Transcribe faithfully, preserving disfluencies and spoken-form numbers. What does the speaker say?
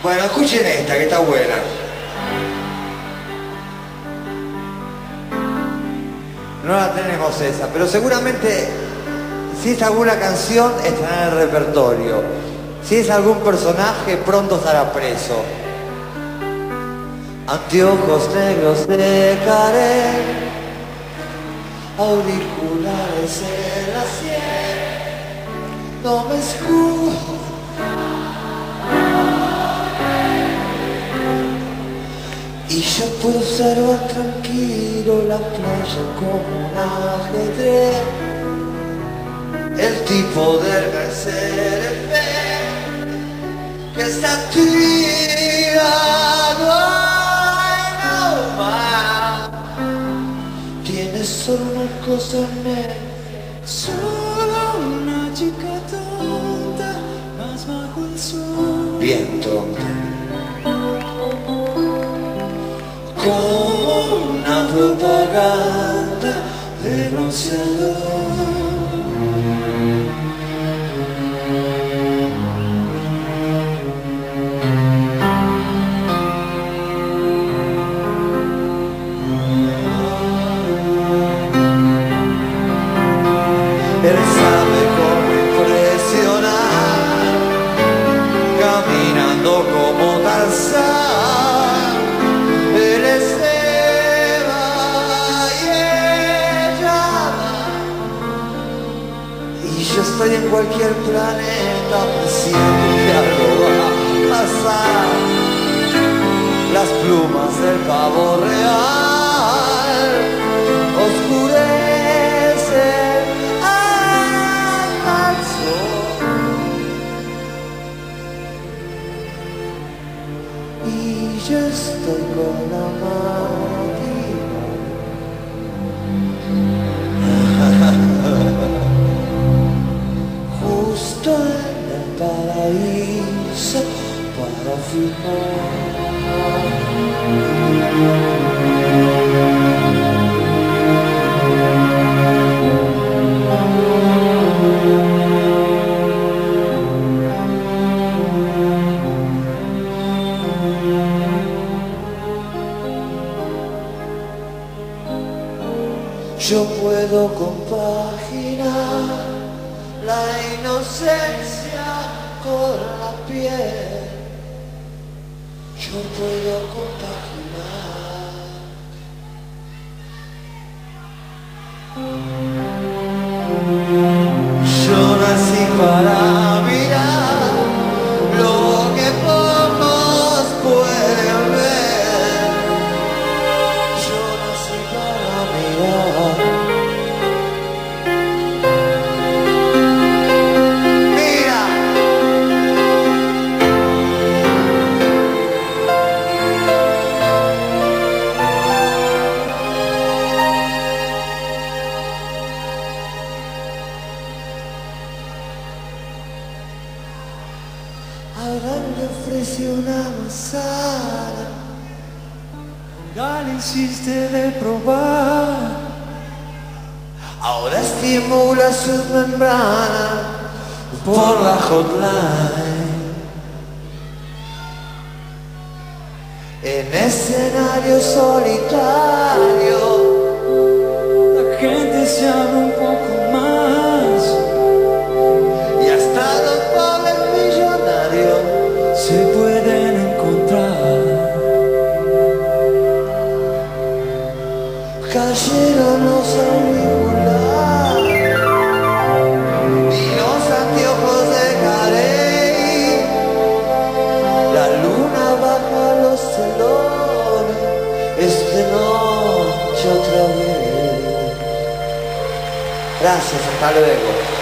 Bueno, escuchen esta, que está buena. No la tenemos esa, pero seguramente si es alguna canción estará en el repertorio. Si es algún personaje, pronto estará preso. Anteojos negros de caré, auriculares en la sien, no me escucho. Y yo puedo observar tranquilo la playa como un ajedrez. El tipo del Mercedes-Benz que está tirado en el mar. Tiene solo una cosa en mente, solo una chica tonta, más bajo el sol. bien tonta, como una propaganda de bronceador. Él sabe cómo impresionar, caminando como Tarzán. Él es Eva y ella va, y yo estoy en cualquier planeta presiento que algo va a pasar. Las plumas del pavo real oscurecen al sol, y yo estoy con la máquina justo en el paraíso para firmar. Yo puedo compaginar la inocencia con la piel. Yo puedo compaginar. Yo nací para mirar lo que pocos pueden ver. Yo nací para mirar. Mira. Ahora le ofrecí una manzana, Ahora le hiciste de probar. ahora estimula sus membranas por la hotline. En escenario solitario, La gente se abre un poco más, y hasta los pobres millonarios se pueden encontrar. cayeron los auriculares y los anteojos de Carey. La luna baja los telones, es de noche otra vez. Gracias, hasta luego.